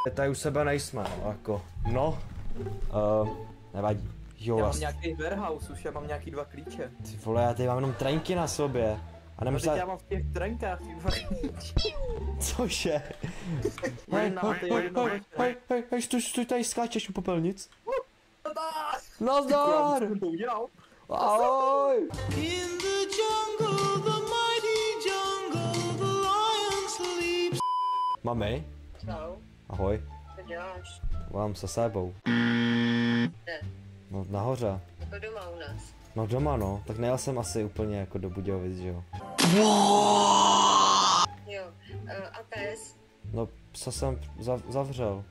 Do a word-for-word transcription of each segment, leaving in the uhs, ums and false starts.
Tady u sebe nejsme, no, jako, no, uh, nevadí. Jo, já mám nějaký warehouse, už já mám nějaký dva klíče. Ty vole, já tady mám jenom trenky na sobě. A no, teď já mám v těch trenkách ty dva klíče. Cože? Hej, hej, hej, hej, hej, hej, stůj, stůj, tady skáčeš u popelnic. Nazdar! Ahoj! Mami? Čau. Ahoj. Co děláš? Volám se sebou. Kde? No nahoře. Jako doma u nás. No doma no, tak nejel jsem asi úplně jako do Budějovic, že jo? Jo, uh, a pes? No co jsem zav zavřel.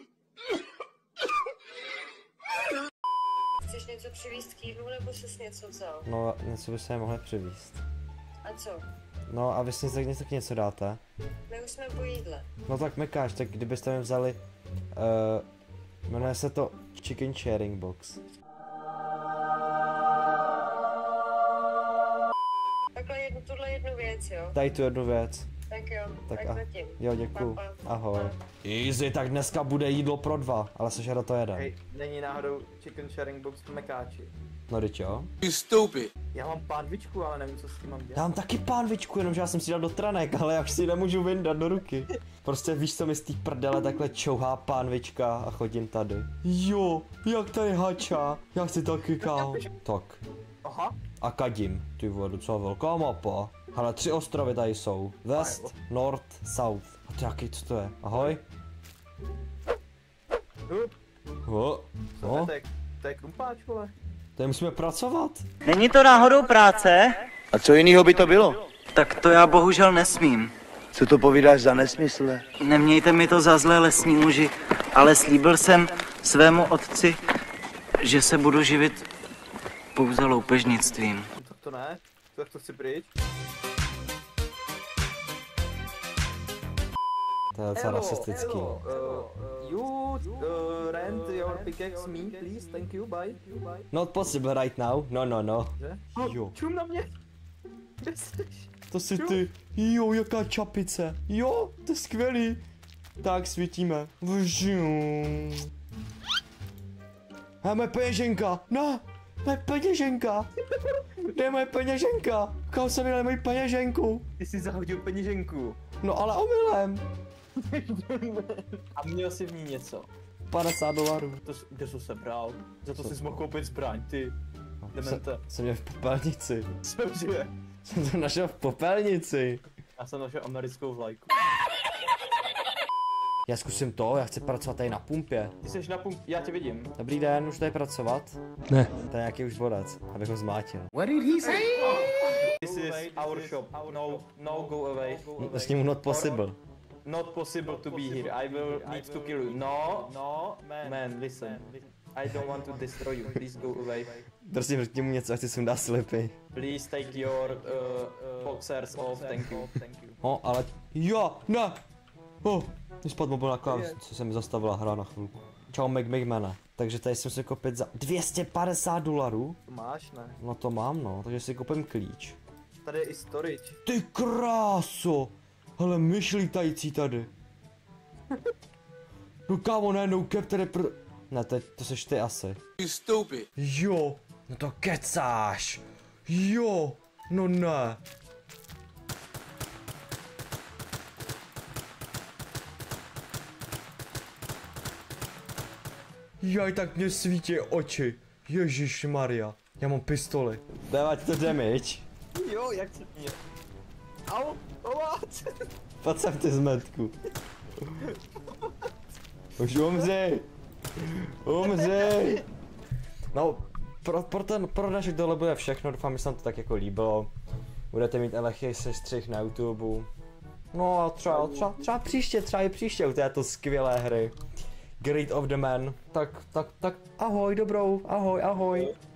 Chceš něco přivízt k jídlu, nebo jsi něco vzal? No něco by se mohli přivízt. A co? No a vy si tak něco, něco dáte? My už jsme po jídle. No tak Mekáš, tak kdybyste mi vzali, uh, jmenuje se to Chicken Sharing Box. Takhle jednu, tuhle jednu věc, jo? Tady tu jednu věc. Tak jo, tak, tak a, zatím. Jo, děkuju. Pa, pa. Ahoj. Easy, tak dneska bude jídlo pro dva, ale sežere to jeden. Hej, není náhodou chicken sharing box v Mekáči. No teď jo. You stupid. Já mám pánvičku, ale nevím, co s tím mám dělat. Já mám taky pánvičku, jenomže já jsem si dal do tranek, ale já už si ji nemůžu vyndat do ruky. Prostě víš, co mi z té prdele takhle čouhá pánvička a chodím tady. Jo, jak tady hača, já chci taky kámo. Tak. Aha. A kadím, ty vole, docela velká mapa. Hele, tři ostrovy tady jsou. West, North, South. A to jaký, co to je? Ahoj. Uh. No. To je, to je krumpáč, vole. Tady musíme pracovat. Není to náhodou práce? A co jiného by to bylo? Tak to já bohužel nesmím. Co to povídáš za nesmysle? Nemějte mi to za zlé, lesní muži, ale slíbil jsem svému otci, že se budu živit pouze loupežnictvím. Tak to ne, tak to chci pryč. To je docela rasistický. Uh, you uh, rent your pickaxe me, please, thank you, bye. bye. Not possible right now, no no no. Že? Jo. Čum na mě. Kde jsi? To jsi ty. Jo, jaká čapice. Jo, to je skvělý. Tak svítíme. Hej, moje peněženka. No, moje peněženka. Kde je moje peněženka? Kam jsem měl moji peněženku? Ty jsi zahodil peněženku. No ale omylem. A měl jsi v ní něco. padesát dolarů. To jsi, kde jsi se bral? Za to jsi mohl koupit zbraň, ty. Demente. Jsem měl v popelnici. Cože? Jsem to našel v popelnici. Já jsem našel americkou vlajku. Já zkusím to, já chci pracovat tady na pumpě. Ty jsi na pump, já tě vidím. Dobrý den, už tady pracovat? Ne. To je nějaký už vodec, abych ho zmátil. What did he say? This is our shop. No, no, go away. S ním not possible. Not possible to be here. I will need to kill you. No, no, man, man listen. I don't want to destroy you. Please go away. Prosím, řekni mu něco, ať si sundá slipy. Please take your uh, boxers off. Thank you. Thank you. No, ale... Jo, ne! Oh, mi spadl mobil na kláves, co se mi zastavila hra na chvilku. Čau, McMahone. Takže tady jsem si koupit za dvě stě padesát dolarů. To máš, ne? No to mám, no, takže si koupím klíč. Tady je i storage. Ty kráso! Hele, myš lítající tady. No kámo, ne, no cap tady pr... Ne, to, to seš ty asi. You stupid. Jo, no to kecáš. Jo, no ne. Jaj, tak mě svítí oči. Ježíš Maria, já mám pistoli. Dává ti to damage. Jo, jak se mě. Au, pomoc. Pojď sem ty zmetku. Už umřej. Umřej. No, pro, pro, ten, pro dnešek tohle bude všechno, doufám, že se vám to tak jako líbilo. Budete mít lehký sestřih na YouTube. No a třeba, třeba, třeba příště, třeba i příště u této skvělé hry. Great of the Man. Tak, tak, tak, ahoj, dobrou, ahoj, ahoj.